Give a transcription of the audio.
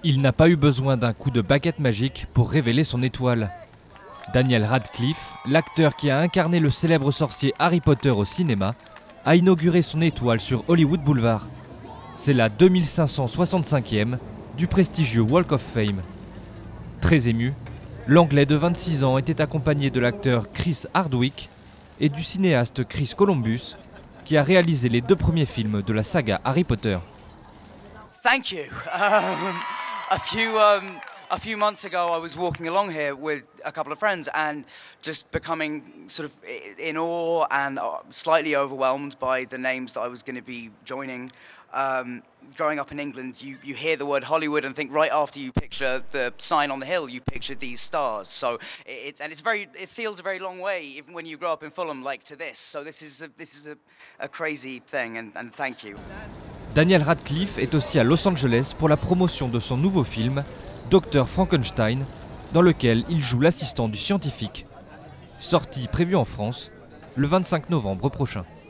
Il n'a pas eu besoin d'un coup de baguette magique pour révéler son étoile. Daniel Radcliffe, l'acteur qui a incarné le célèbre sorcier Harry Potter au cinéma, a inauguré son étoile sur Hollywood Boulevard. C'est la 2565e du prestigieux Walk of Fame. Très ému, l'Anglais de 26 ans était accompagné de l'acteur Chris Hardwick et du cinéaste Chris Columbus, qui a réalisé les 2 premiers films de la saga Harry Potter. Thank you. A few months ago, I was walking along here with a couple of friends and just becoming sort of in awe and slightly overwhelmed by the names that I was going to be joining. Growing up in England, you hear the word Hollywood and think right after you picture the sign on the hill, you picture these stars. So it feels a very long way even when you grow up in Fulham like to this. So this is a crazy thing and thank you. Daniel Radcliffe est aussi à Los Angeles pour la promotion de son nouveau film, Dr Frankenstein, dans lequel il joue l'assistant du scientifique. Sortie prévue en France le 25 novembre prochain.